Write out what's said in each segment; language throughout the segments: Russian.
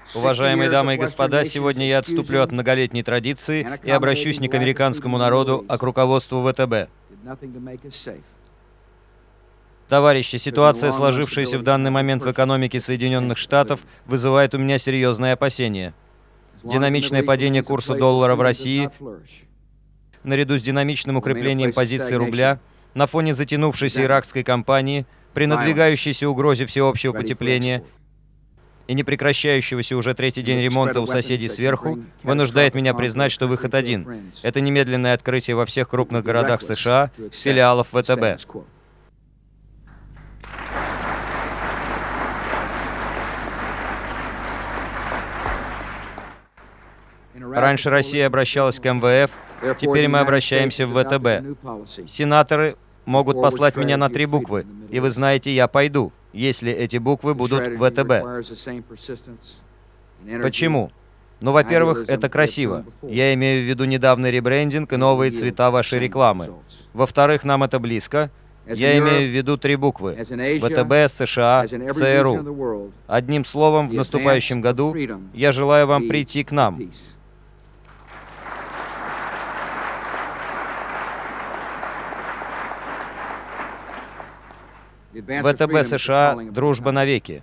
Уважаемые дамы и господа, сегодня я отступлю от многолетней традиции и обращусь не к американскому народу, а к руководству ВТБ. Товарищи, ситуация, сложившаяся в данный момент в экономике Соединенных Штатов, вызывает у меня серьезные опасения. Динамичное падение курса доллара в России, наряду с динамичным укреплением позиций рубля, на фоне затянувшейся иракской кампании, при надвигающейся угрозе всеобщего потепления и непрекращающегося уже третий день ремонта у соседей сверху, вынуждает меня признать, что выход один. Это немедленное открытие во всех крупных городах США филиалов ВТБ. Раньше Россия обращалась к МВФ, теперь мы обращаемся в ВТБ. Сенаторы могут послать меня на 3 буквы, и вы знаете, я пойду, если эти буквы будут ВТБ. Почему? Ну, во-первых, это красиво. Я имею в виду недавний ребрендинг и новые цвета вашей рекламы. Во-вторых, нам это близко. Я имею в виду 3 буквы. ВТБ, США, ЦРУ. Одним словом, в наступающем году я желаю вам прийти к нам. ВТБ США, дружба навеки.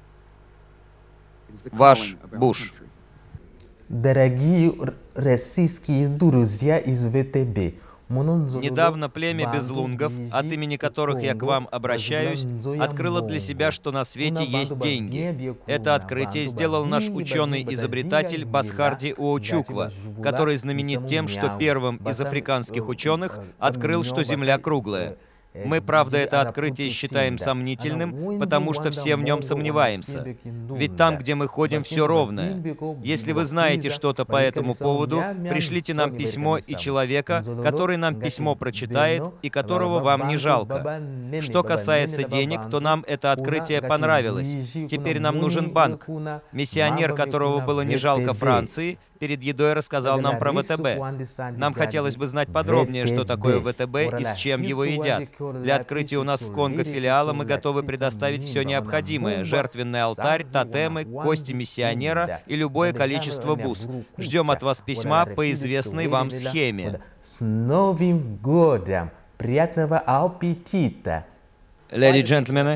Ваш Буш. Дорогие российские друзья из ВТБ, недавно племя безлунгов, от имени которых я к вам обращаюсь, открыло для себя, что на свете есть деньги. Это открытие сделал наш ученый-изобретатель Басхарди Уочуква, который знаменит тем, что первым из африканских ученых открыл, что Земля круглая. Мы, правда, это открытие считаем сомнительным, потому что все в нем сомневаемся. Ведь там, где мы ходим, все ровное. Если вы знаете что-то по этому поводу, пришлите нам письмо и человека, который нам письмо прочитает и которого вам не жалко. Что касается денег, то нам это открытие понравилось. Теперь нам нужен банк. Миссионер, которого было не жалко Франции, перед едой рассказал нам про ВТБ. Нам хотелось бы знать подробнее, что такое ВТБ и с чем его едят. Для открытия у нас в Конго филиала мы готовы предоставить все необходимое: жертвенный алтарь, тотемы, кости миссионера и любое количество бус. Ждем от вас письма по известной вам схеме. С Новым годом! Приятного аппетита! Леди и джентльмены,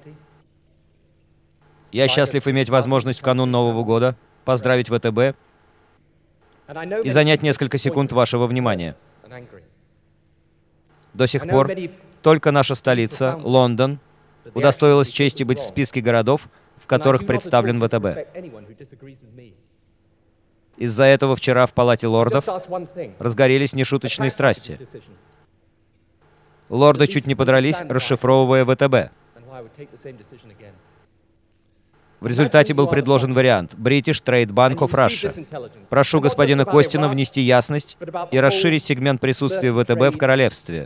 я счастлив иметь возможность в канун Нового года поздравить ВТБ и занять несколько секунд вашего внимания. До сих пор только наша столица, Лондон, удостоилась чести быть в списке городов, в которых представлен ВТБ. Из-за этого вчера в Палате лордов разгорелись нешуточные страсти. Лорды чуть не подрались, расшифровывая ВТБ. В результате был предложен вариант British Trade Bank of Russia. Прошу господина Костина внести ясность и расширить сегмент присутствия ВТБ в королевстве.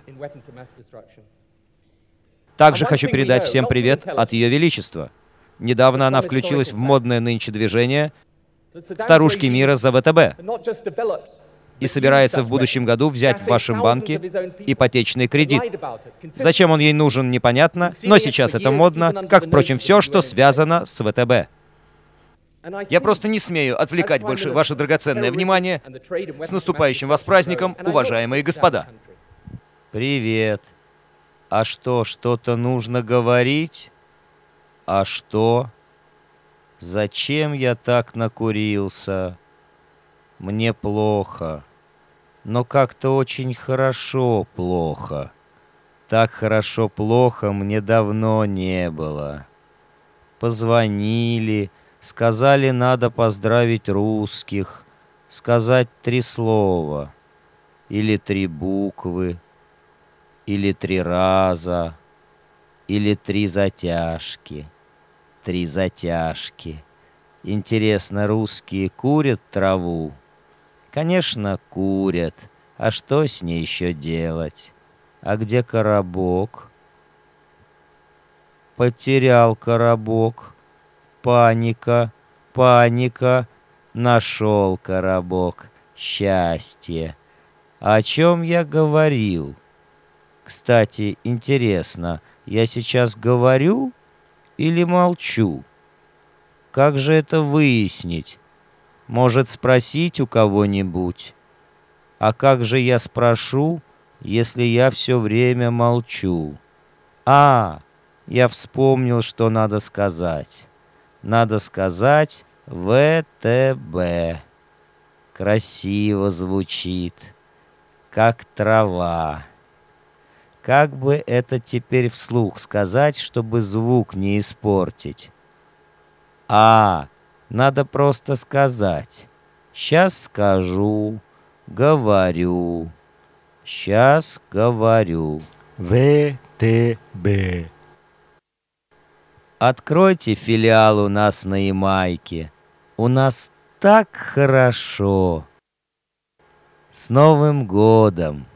Также хочу передать всем привет от Ее Величества. Недавно она включилась в модное нынче движение «Старушки мира за ВТБ» и собирается в будущем году взять в вашем банке ипотечный кредит. Зачем он ей нужен, непонятно, но сейчас это модно, как, впрочем, все, что связано с ВТБ. Я просто не смею отвлекать больше ваше драгоценное внимание. С наступающим вас праздником, уважаемые господа! Привет. А что, что-то нужно говорить? А что? Зачем я так накурился? Мне плохо. Но как-то очень хорошо плохо. Так хорошо плохо мне давно не было. Позвонили, сказали, надо поздравить русских, сказать 3 слова, или 3 буквы, или 3 раза, или 3 затяжки. 3 затяжки. Интересно, русские курят траву? Конечно, курят. А что с ней еще делать? А где коробок? Потерял коробок. Паника, паника. Нашел коробок. Счастье. О чем я говорил? Кстати, интересно, я сейчас говорю или молчу? Как же это выяснить? Может, спросить у кого-нибудь? А как же я спрошу, если я все время молчу? Я вспомнил, что надо сказать. Надо сказать ВТБ. Красиво звучит, как трава. Как бы это теперь вслух сказать, чтобы звук не испортить? Надо просто сказать. Сейчас скажу, говорю. Сейчас говорю. ВТБ. Откройте филиал у нас на Ямайке. У нас так хорошо. С Новым годом!